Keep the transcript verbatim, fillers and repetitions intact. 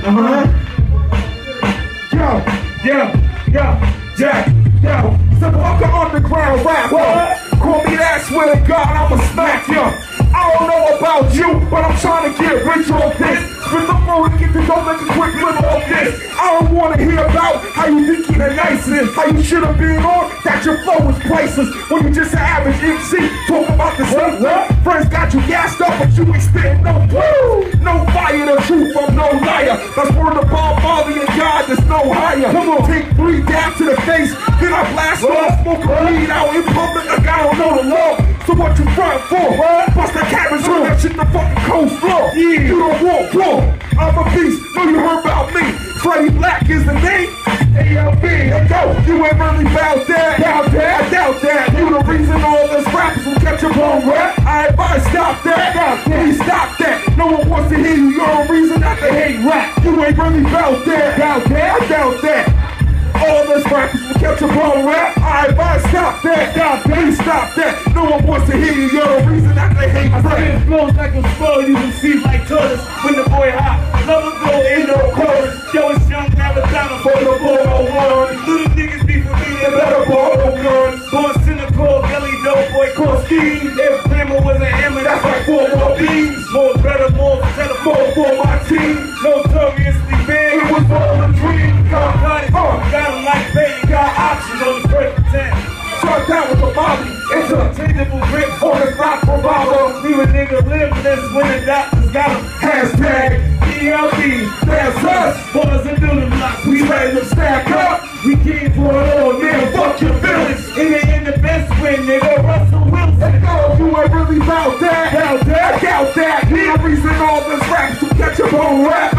Uh-huh. Yo, yo, yo, Jack, yo. So fuck an underground rap. What? Call me that, swear to God, I'ma smack ya. I don't know about you, but I'm trying to get rich off this. Spit the phone and get to go make a quick flip off this. I don't wanna hear about how you think you're the nicest, how you should have been on, that your flow was priceless. When you just an average M C, talk about the same what? Friends got you gassed up, but you ain't spitting no woo. No fire, the truth, I'm no liar. That's word of Bob Marley and God, there's no higher. Come on, take three down to the face, then I blast off, smoke a weed out in public like I don't know the law. So what you front for? What? Bust the cabbage on that shit the fucking cold floor. Yeah. You don't want war. I'm a beast. Know you heard about me. Freddie Black is the name. A L B. Yo, you ain't really about that. Doubt that. I doubt that. You the reason all this rappers will catch up on rap. I advise stop that. Stop that. Please stop that. No one wants to hear you. You're a reason that they hate rap. You ain't really about that. Doubt that. I doubt that. All this rappers will catch up on rap. I advise stop that. Stop that. Please stop that. No one wants to hear you. You're the reason that they hate rap. I spit flows like a spur. You can see like tortoise. When the boy hot, love to go in no chorus. Yo, it's young Maradona for the ball one. Little niggas be for me, they better ball guns. Born cynical, belly dope boy called Steve. If Glamour was an hammer, that's like four more beams. More better, more better, more for my team. Notoriously big, it was all a dream. God got it, uh, got him like baby, got options on the first ten. Start down with the Bobby, it's a tangible grip for the rock revolver. Leave a nigga liveless when the doctors got him. Hashtag E L B, that's us. Boys and doodle blocks, we ready to stack up. We came for it all, nigga, fuck your feelings. It ain't in the best win, nigga, Russell Wilson. No, you ain't really about that. Doubt that, doubt that. You're the reason all this raps to catch up on rap.